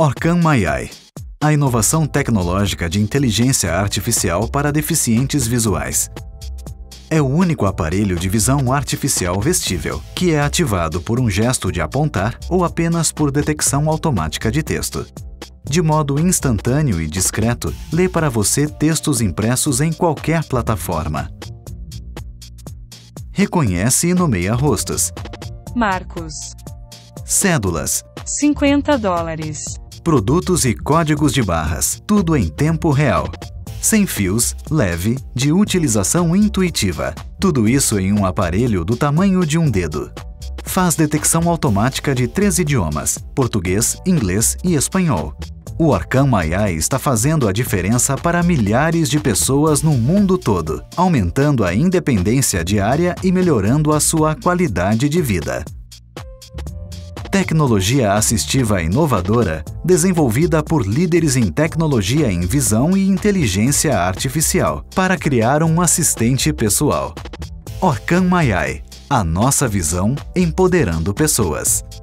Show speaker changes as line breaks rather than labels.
Orcam Mayai, a inovação tecnológica de inteligência artificial para deficientes visuais. É o único aparelho de visão artificial vestível, que é ativado por um gesto de apontar ou apenas por detecção automática de texto. De modo instantâneo e discreto, lê para você textos impressos em qualquer plataforma. Reconhece e nomeia rostos.
Marcos.
Cédulas.
$50.
Produtos e códigos de barras, tudo em tempo real. Sem fios, leve, de utilização intuitiva. Tudo isso em um aparelho do tamanho de um dedo. Faz detecção automática de 3 idiomas: português, inglês e espanhol. O Orcam Mayai está fazendo a diferença para milhares de pessoas no mundo todo, aumentando a independência diária e melhorando a sua qualidade de vida. Tecnologia assistiva inovadora, desenvolvida por líderes em tecnologia em visão e inteligência artificial, para criar um assistente pessoal. Orcam Mayai, a nossa visão empoderando pessoas.